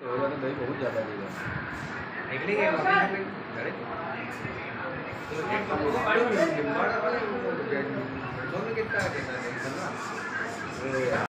होगा तो दही बहुत ज़्यादा देगा। निकलेंगे गाड़ी